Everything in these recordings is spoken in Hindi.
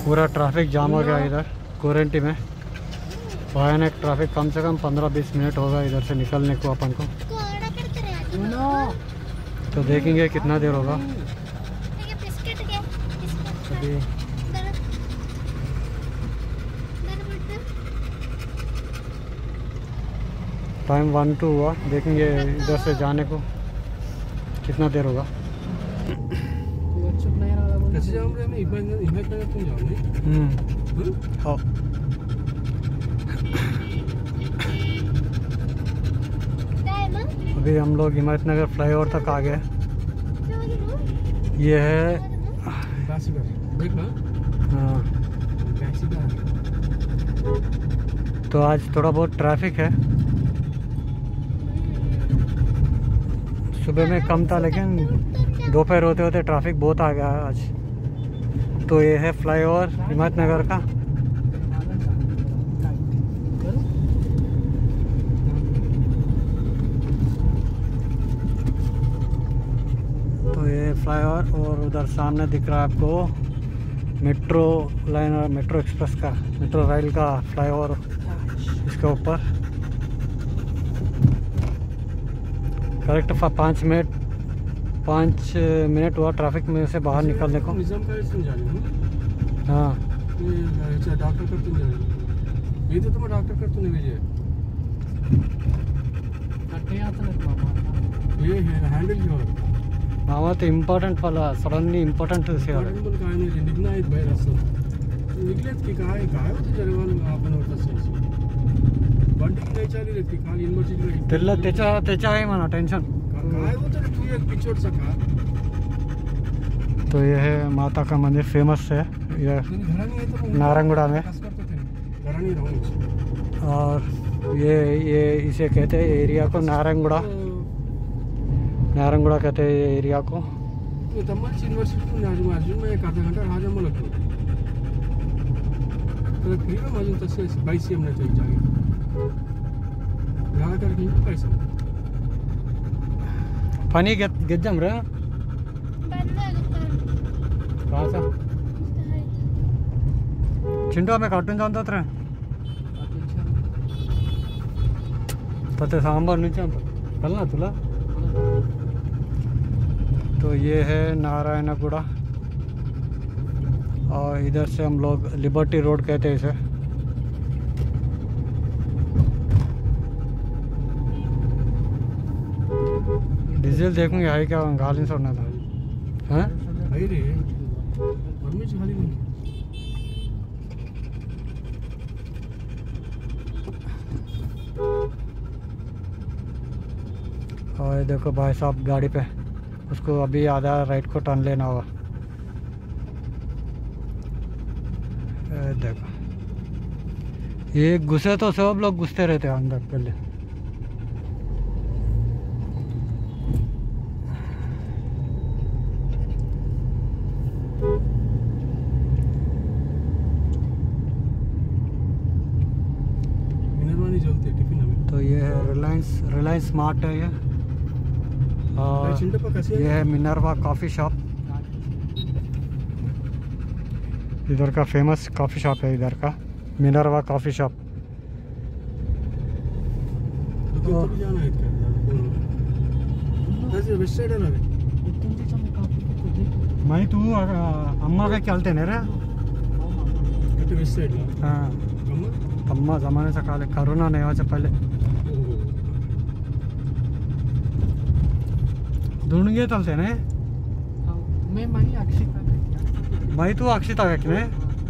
पूरा ट्रैफिक जाम हो गया इधर कोरेंटी में। भयानक ट्रैफिक, कम से कम 15-20 मिनट होगा इधर से निकलने को अपन को। तो देखेंगे कितना देर होगा। अभी टाइम 1-2 हुआ, देखेंगे इधर से जाने को कितना देर होगा। हाँ अभी हम लोग हिम्मतनगर फ्लाईओवर तक आ गए। ये है हाँ, तो आज थोड़ा बहुत ट्रैफिक है। सुबह में कम था लेकिन दोपहर होते होते ट्रैफिक बहुत आ गया आज। तो ये है फ्लाईओवर हिम्मतनगर का। तो ये फ्लाईओवर और उधर सामने दिख रहा है आपको मेट्रो लाइन, मेट्रो एक्सप्रेस का, मेट्रो रेल का फ्लाईओवर इसके ऊपर। करेक्ट 5 मिनट हुआ ट्रैफिक में से बाहर निकलने को। हाँ मामा तो इम्पोर्टेंट वाला सडनली इम्पोर्टेंट त्याच्या आहे म्हणा टेंशन। तो ये है माता का मंदिर, फेमस है ये नारंगुड़ा में। और ये इसे कहते हैं एरिया को नारंगुड़ा, नारंगुड़ा कहते हैं ये एरिया को। पानी गेज्जम रे चिंटू आम्ही काटून जाणतात रे पते सांबर नीचे कल ना तुला। तो ये है नारायणगुड़ा और इधर से हम लोग लिबर्टी रोड कहते हैं इसे। डीजल देखूंगे हाई क्या गाली सोना था हैं हाई रे परमिशन खाली नहीं। और देखो भाई साहब गाड़ी पे, उसको अभी आधा राइट को टर्न लेना होगा। देखो ये घुसे तो सब लोग घुसते रहते हैं अंदर पहले। तो ये है रिलायंस स्मार्ट है ये। और ये है मिनर्वा कॉफ़ी शॉप, इधर का फेमस कॉफ़ी शॉप है इधर का, मिनर्वा कॉफ़ी शॉप। मैं तू अम्मा का चलते नहीं रे हाँ अम्मा जमाने से काले कोरोना नहीं होने से पहले ढूंढे चलते ने। मैं तू अक्षिता ने।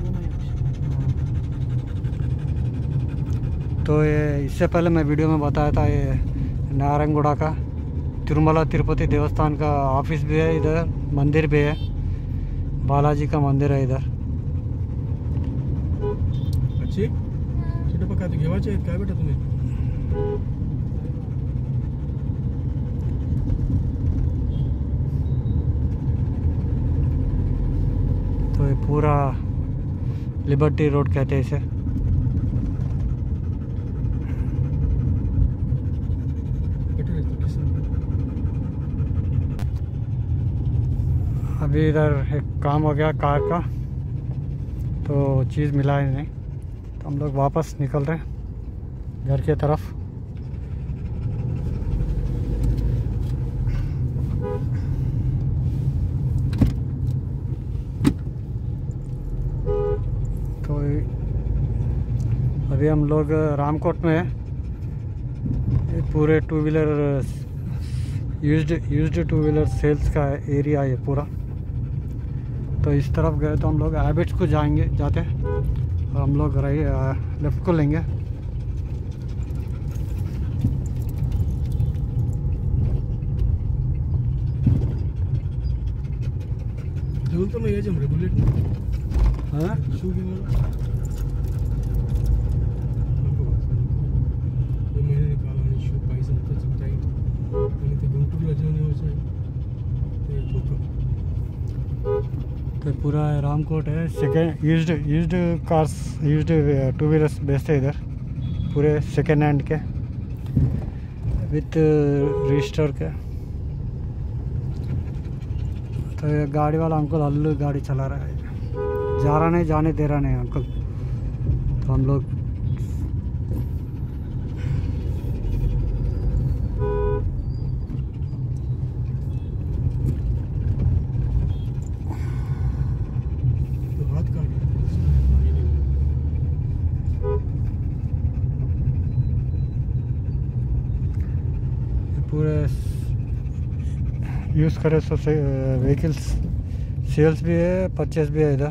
तो ये इससे पहले मैं वीडियो में बताया था ये नारंगुड़ा का तिरुमला तिरुपति देवस्थान का ऑफिस भी है इधर, मंदिर भी है, बालाजी का मंदिर है इधर। अच्छी पका तो घेवायचे आहेत काय बेटा तुम्ही? तो ये पूरा लिबर्टी रोड कहते हैं इसे। अभी इधर एक काम हो गया कार का, तो चीज़ मिला ही नहीं, तो हम लोग वापस निकल रहे हैं घर की तरफ। तो अभी हम लोग रामकोट में हैं। ये पूरे two wheeler used two wheeler sales का एरिया है पूरा। तो इस तरफ गए तो हम लोग हैबिट्स को जाते हैं और हम लोग लेफ्ट को लेंगे। तो मैं ये जम रहे बुलेट में हाँ शू के वाला ये मैंने निकाला नहीं शू पैसा तो टाइट मैंने तो गुंटूर जाने हो जाए तो तो पूरा रामकोट है। Second used cars used two wheelers बेचते हैं इधर, पूरे सेकेंड हैंड के विथ रजिस्टर के। तो ये गाड़ी वाला अंकल हल्लू गाड़ी चला रहा है, जा रहा नहीं, जाने दे रहा नहीं अंकल। तो हम लोग हाथ काट पूरे यूज़ करे तो व्हीकल्स सेल्स भी है, परचेस भी है इधर।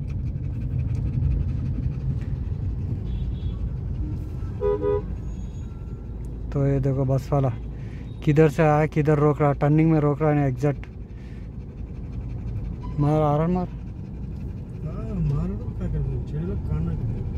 तो ये देखो बस वाला किधर से आया, किधर रोक रहा, टर्निंग में रोक रहा है एग्जैक्ट। मार आ रहा मार मारो काय करतो चेडलो काना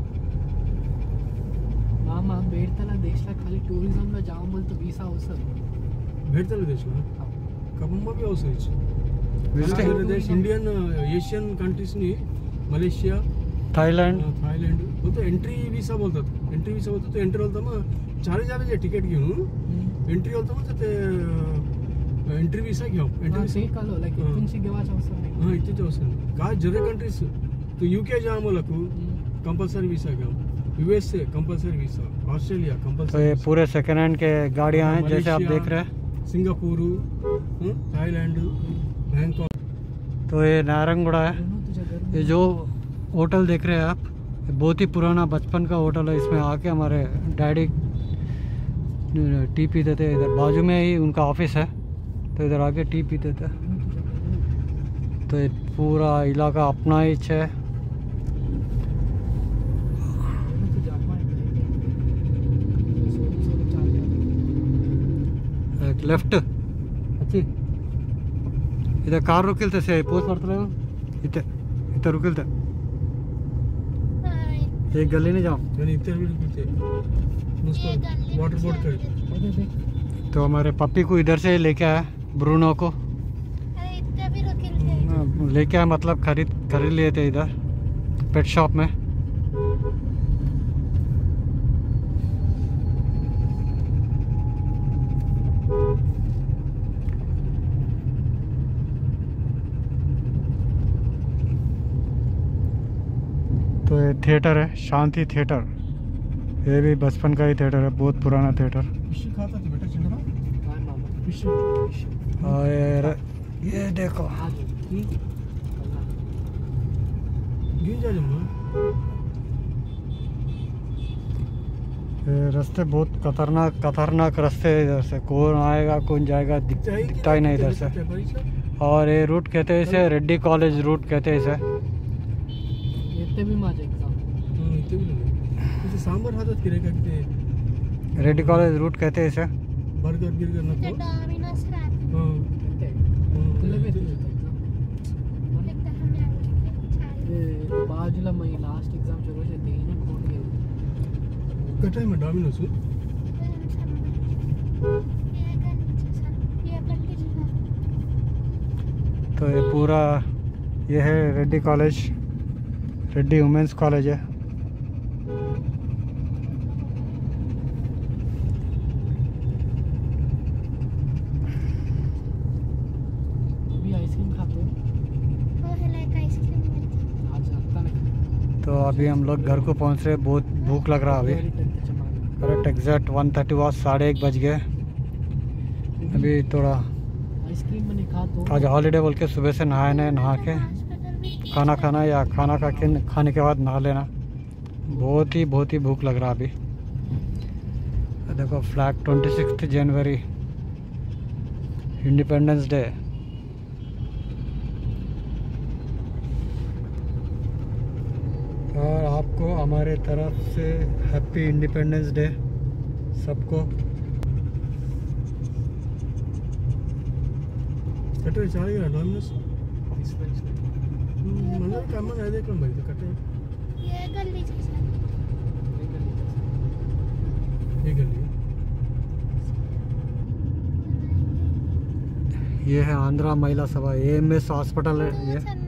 मामा भेटताना देशला खाली टुरिझमला जावं म्हणतो व्हिसा अवसर भेटतलं देशला कबम्मा भी अवसर विजिटिंग देश इंडियन एशियन कंट्रीजनी मलेशिया थायलंड थायलंड होतं एंट्री व्हिसा बोलतात। एंट्री व्हिसा होतं तो एंट्री होतं मग चार जावेचे तिकीट घेऊन एंट्री होतं मग ते एंट्री व्हिसा घेऊ एंट्री ते कालो लाईक तुमची घेवायचं अवसर नाही हाँ इतने अवसर का जरे कंट्रीज तो यूके जामలకు कंपलसरी वीसा घेऊ, यूएसए कंपलसरी वीसा, ऑस्ट्रेलिया तो कंपलसरी। ये पूरे सेकेंड हैंड के गाड़ियाँ हैं जैसे आप देख रहे हैं। Singapore, Thailand, Bangkok. तो ये नारंगुड़ा है। तुझ्या घरून ये जो होटल देख रहे हैं आप, ये बहुत ही पुराना बचपन का होटल है। इसमें आके हमारे डैडी टी पीते थे। इधर बाजू में ही उनका ऑफिस है, तो इधर आके टी पीते थे। तो ये पूरा इलाका अपना ही है। तुझ्या सोडून चालले एक लेफ्ट अच्छी इधर कार रुकिलते से पोस्ट ಮಾಡ್ತಾರೆ इथे इथे रुकिलते एक गली नहीं जाओ। मैंने इतने भी कुछ उसको वाटर बोर्ड कर तो हमारे पप्पी को इधर से लेके आया, ब्रूनो को लेके आया, मतलब खरीद लिए थे इधर पेट शॉप में। तो ये थिएटर है, शांति थिएटर। ये भी बचपन का ही थिएटर है, बहुत पुराना थिएटर। फिश खाता था बेटा चिंटू काय मामा फिश और ये देखो आज की गिर जा जम्मा। ये रास्ते बहुत खतरनाक रास्ते है। इधर से कौन आएगा कौन जाएगा दिखता ही नहीं इधर से। और ये रूट कहते हैं इसे रेड्डी कॉलेज रूट कहते हैं इसे। येते भी माझे एग्जाम इतने भी लगे इसे सांबर हातात किरे का किते रेड्डी कॉलेज रूट कहते हैं इसे। बर्गर गिरगर नको हां तुला भेटलं ते बाजूला मी लास्ट एक्झामच्या रोज येते ना कोण गेलो कटाई में डोमिनोज तो ये पूरा ये है Reddy college, Reddy women's college है। मी आईस्क्रीम खातो आज आता नाही तो अभी हम लोग घर को पहुंच रहे, बहुत भूख लग रहा अभी। करेक्ट एग्जैक्ट 1:30 हुआ, 1:30 बज गए। अभी थोड़ा आइसक्रीम मैंने खा तो आज हॉलीडे बोल के सुबह से नहा के खाना खाना या खाना खाने के बाद नहा लेना। बहुत ही भूख लग रहा अभी। देखो फ्लैग 26 जनवरी इंडिपेंडेंस डे। और आपको हमारे तरफ से हैप्पी इंडिपेंडेंस डे सबको। कटे चाय का डॉनस मतलब काम में आए देखो भाई तो कटे ये गली जैसा ये गली ये है आंध्रा महिला सभा, AMS हॉस्पिटल है ये।